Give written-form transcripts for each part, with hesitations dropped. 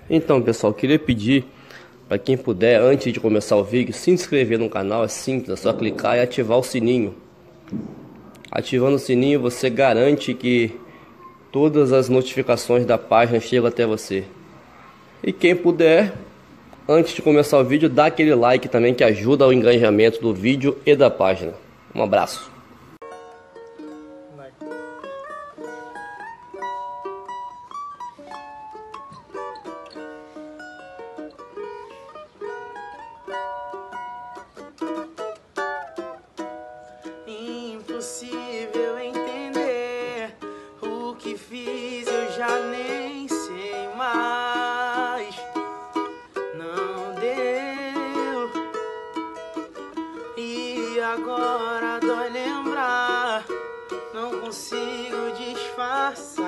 Então, pessoal, queria pedir para quem puder, antes de começar o vídeo, se inscrever no canal. É simples, é só clicar e ativar o sininho. Ativando o sininho, você garante que todas as notificações da página chegam até você. E quem puder, antes de começar o vídeo, dá aquele like também, que ajuda ao engajamento do vídeo e da página. Um abraço. Impossível entender o que fiz, eu já nem sei mais. Não deu, e agora dói lembrar, não consigo disfarçar.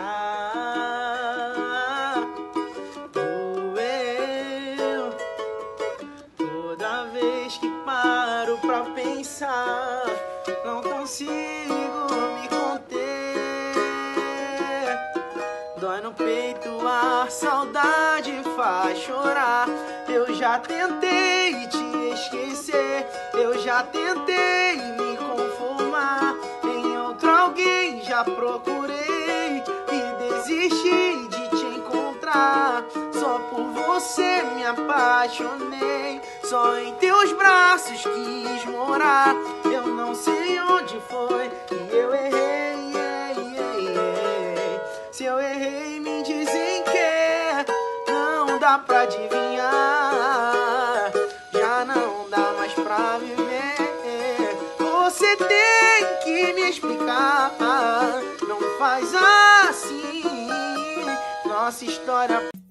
Doeu toda vez que paro pra pensar, não consigo me conter. Dói no peito, a saudade faz chorar. Eu já tentei te esquecer, eu já tentei me conformar. Em outro alguém já procurei e desisti de te encontrar. Só por você me apaixonei, só em teus braços quis morar. Eu não sei onde foi que eu errei. Se eu errei, me dizem que não dá pra adivinhar. Já não dá mais pra viver. Você tem que me explicar. Não faz assim, nossa história